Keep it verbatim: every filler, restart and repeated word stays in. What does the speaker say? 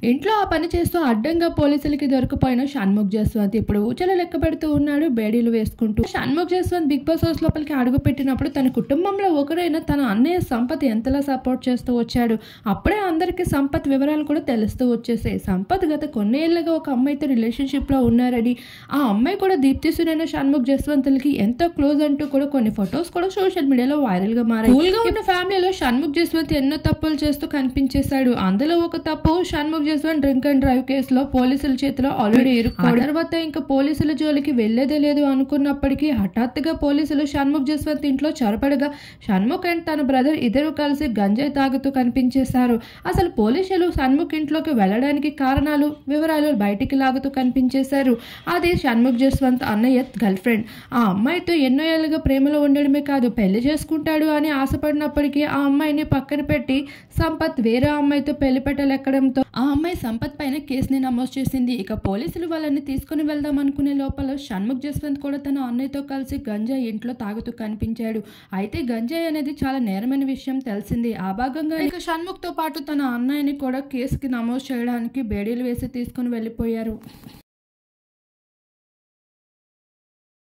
ఇంట్లో ఆ పని చేస్తూ అడ్డంగా పోలీసులకి దొరికిపోయిన షణ్ముఖ్ జస్వంత్ ఇప్పుడు ఊచలు లెక్క పెడుతూ ఉన్నాడు బేడీలు వేసుకుంటూ. Shanmukh Jaswanth Bigg Boss house లోపలికి అడుగు పెట్టినప్పుడు తన కుటుంబంలో ఒకరైన తన అన్నయ్య సంపత్ ఎంతలా సపోర్ట్ చేస్తూ వచ్చాడు. అప్పుడే అందరికి సంపత్ వివరాలు కూడా తెలుస్తూ వచ్చేసాయి. సంపత్ గత కొన్నేళ్లుగా ఒక అమ్మాయితో రిలేషన్షిప్ లో ఉన్నారని, ఆ అమ్మాయి కూడా దీప్తి సునైన షణ్ముఖ్ జస్వంత్లకి ఎంతో క్లోజ్ అంటూ కూడా కొన్ని ఫొటోస్ కూడా సోషల్ మీడియాలో వైరల్ గా మారాయి. కూల్ గా ఉన్న ఫ్యామిలీలో షణ్ముఖ్ జస్వంత్ ఎన్నో తప్పులు చేస్తూ కనిపించేశాడు. అందులో ఒక తప్పు Shanmukh Jaswanth drink and drive కేసులో పోలీసుల చేతిలో ఆల్రెడీ ఇరుక్కోవడం. తర్వాత ఇంకా పోలీసుల జోలికి వెళ్లేదే లేదు అనుకున్నప్పటికీ హఠాత్తుగా పోలీసులు షణ్ముఖ్ జస్వంత్ ఇంట్లో చొరబడగా షణ్ముఖ్ అండ్ తన బ్రదర్ ఇద్దరు కలిసి గంజాయి తాగుతూ కనిపించేశారు. అసలు పోలీసులు షణ్ముఖ్ ఇంట్లోకి వెళ్లడానికి కారణాలు వివరాలు బయటికి లాగుతూ కనిపించేశారు. అది షణ్ముఖ్ జస్వంత్ అన్నయ్య గర్ల్ ఫ్రెండ్. ఆ అమ్మాయితో ఎన్నో ఏళ్ళుగా ప్రేమలో ఉండడమే కాదు పెళ్లి చేసుకుంటాడు అని ఆశపడినప్పటికీ ఆ అమ్మాయిని పక్కన పెట్టి సంపత్ వేరే అమ్మాయితో పెళ్లి పెట్టలెక్కడంతో ఆ అమ్మాయి సంపత్ పైన కేసుని నమోదు చేసింది. ఇక పోలీసులు వాళ్ళని తీసుకుని వెళ్దాం అనుకునే లోపల షణ్ముఖ్ జస్వంత్ కూడా తన అన్నయ్యతో కలిసి గంజాయి ఇంట్లో తాగుతూ కనిపించాడు. అయితే గంజాయి అనేది చాలా నేరమైన విషయం తెలిసింది. ఆ భాగంగా ఇక షణ్ముఖ్ తో పాటు తన అన్నయ్యని కూడా కేసుకి నమోదు చేయడానికి బేడీలు వేసి తీసుకుని వెళ్లిపోయారు.